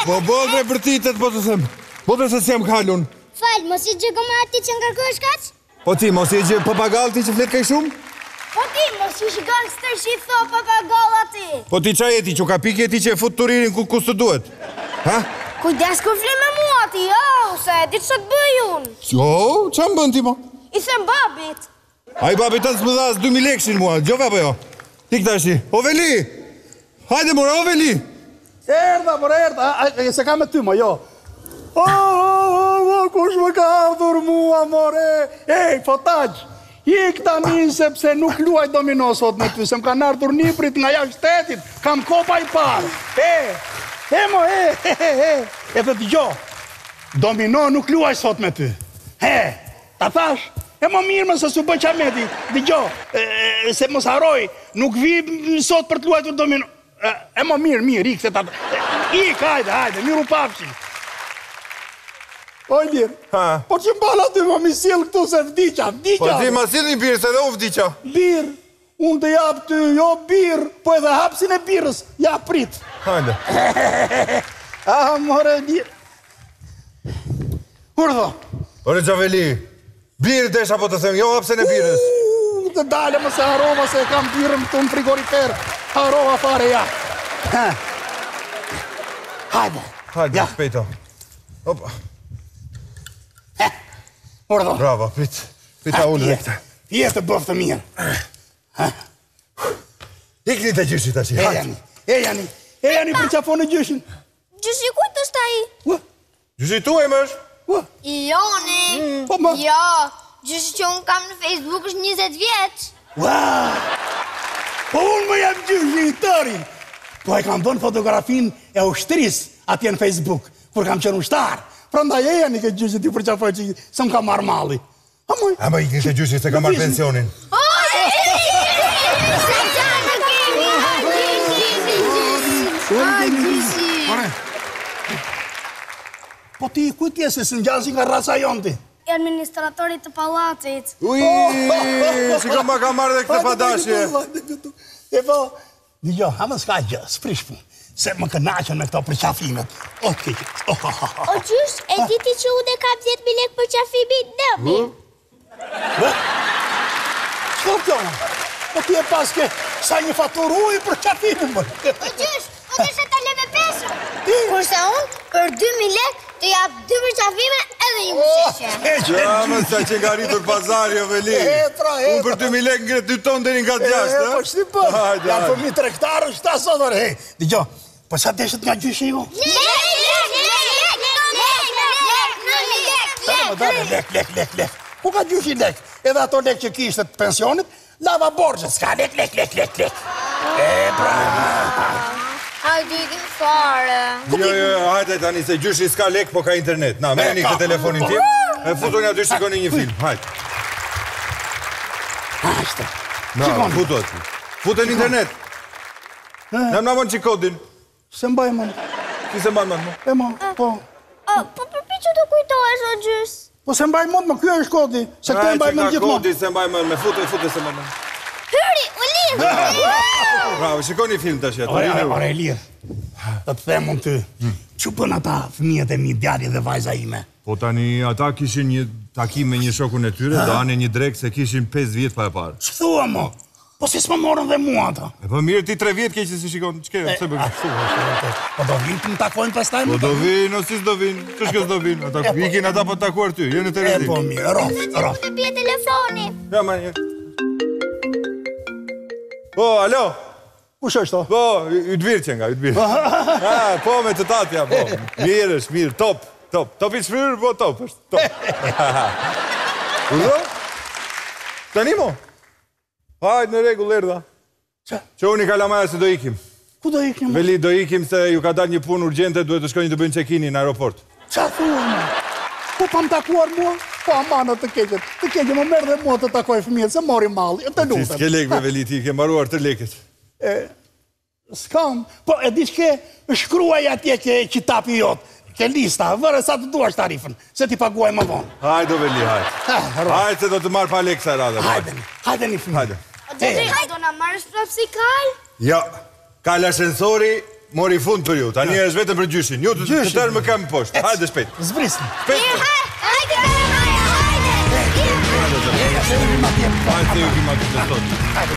Po bollre për titet, po të them. Po të se s'jam kalun. Falë, mos i gjë gëma ati që ngarkosh kaq? Po ti, mos i gjë papagal ti që flet kaj shumë? Po ti, mos i gangster që i tho papagal ati. Po ti qa jeti, që ka pikje ti që e fut turirin ku së duhet? Ha? Kujdes kur fle me mua ti, se di që të bëj unë. Jo, qa më bën ti, mo? I them babit. A i babit të më dhas 2000 lekshin mua, gjove apo jo? Ti këta shi, Oveli! Hajde mora, Oveli! Erda, por erda, se ka me ty, mo, jo. Kush më ka ardhur mua, more? Ej, fotaq, ik tani sepse nuk luaj domino sot me ty, se më kanë ardhur niprit nga jashtë shtetit, kam kopa i parë. Mo, e dhe t'gjo, domino nuk luaj sot me ty. Ta thash, e mo mirë më se su bëj qameti, t'gjo, se mos haroj, nuk vi sot për t'luajtur domino. E mo mirë, ik se ta... Ik, hajde, miru papshi. Oj, Lir, po që mbala ty më misil këtu se vdiqa. Po ti ma sil një birë, se dhe u vdiqa. Bir, unë të jap ty, jo bir, po edhe hapsin e birës, ja prit. Hajde. More, Lir. Urdho. Ore Gjaveli, birë desha po të them, jo hapsin e birës. Të dale më se harova se kam birën këtu në frigorifer. Harova fare, ja. Hajde, shpejto. Opa. Urdho. Bravo, pita ullë dhe këta. Jetë bëftë mirë. Ikni të gjyshit ashtë. Ejani për qafo në gjyshin. Gjyshi kujt është ai? Gjyshit tu e më është? Joni. Po më? Jo, gjyshi që unë kam në Facebook është 20 vjeç. Po unë më jam gjyshi i tëri. Po e kam bën fotografin e ushtris atje në Facebook, kur kam qenë ushtar. Pra nda jeni këtë gjyshit i përqafoj që se më ka marrë mali. Ama ikni të gjyshit se ka marrë pensionin. Po ti kujt je se së njësi nga rasa jonë ti? Administratorit të palatit. Ui, që ka ma ka marrë dhe këtë padashje. E po, jo, hama s'ka gjë, s'prish pun. Se më kënaqen me këto përqafimet. O gjysh, e diti që ude ka 10.000 lek për qafimit dëmi? Shko kjo? Po ti e paske sa një faturë ujë për qafimit më. O gjysh, ude se ta leve pesë. Kurse unë, për 2.000 lek, të japë 2 për qafime edhe një mëseshe. Ja, më sa që nga rritur pazari, Oveli. Unë për 2.000 lek ngre 2 ton dhe një nga 6, Po shti për, janë për mi trektarë, shta sotër, Dijo, po sa deshet nga gjyshi ju? Lek. Ku ka gjyshi lek? Edhe ato lek që kishtë të pensionit, lava borgjët, s'ka lek. Hajde ikim fare. Jo, hajde tani se gjyshi s'ka lek, po ka internet. Na, merë një këtë telefonin tim, e futu nga dy shikoni një film, hajde. Hajde. Na, futu aty. Futu në internet. Në mënë që kodin. Se mbaj më. Ti se mbaj më. E ma, po. Po përpi që të kujtojsh, o gjys? Po se mbaj më, kjo është kodi. Se këto e mbaj më gjithmonë. Kodi se mbaj më, me futu se mbaj më. Hyri, u lidhë! Bravo, shikoni film të shetë. Ore, Elir, të të themun të, që bën ata fëmijët e mi, djali dhe vajza ime? Po tani, ata kishin një takim me një shokun e tyre, do anë një drek se kishin 5 vjetë pa e parë. Që thua, mo? Po si s'ma morën dhe mua ata? E po mirë, ti 3 vjetë ke që si shikon, që ke, se bëgë? Po do vinë të më takojnë pas taj? Po do vinë, o si s'do vinë, që shkës do vinë? Ikin ata po takuar ty, jenë të redi. E po mirë, rof. Të pje telefoni. Ja, ma një. Po, alo? Kush është to? Po, Ydvir që nga, Ydvir. Po, me të tatja, po. Mirë është, mirë, top. Top i shfryrë, po top është, top. Udo? Tani mo? Hajtë në regull, erda. Që unë i kalamaja se do ikim. Ku do ikim? Veli, do ikim se ju ka dar një punë urgjente, duhet të shkojnë të bëjnë check-in në aeroport. Qa thua, mo? Po pa më takuar mua? Po amanët të keqet. Të keqet më merë dhe mua të takoj fëmijët, se mori malli, të lutem. Ti s'ke lekve, Veli, ti ke maruar të leket. S'kam, po e di shke shkruaj atje ke qitapi jotë. Ke lista, vërë sa të duash tarifën, se ti paguaj më vonë. Hajdo, Veli, hajde. Hajde se do të marrë pa lekë sa radhe. Hajde një fëmijë. Do na marrësh prapë si kal? Ja, kal ashensori mori fund për ju. Tani është vetëm për gjyshin. Ju të tërë më kam poshtë. Hajde shpejt. Zbrisni. Mirë, hajde! Hajde, ju kima të të sot.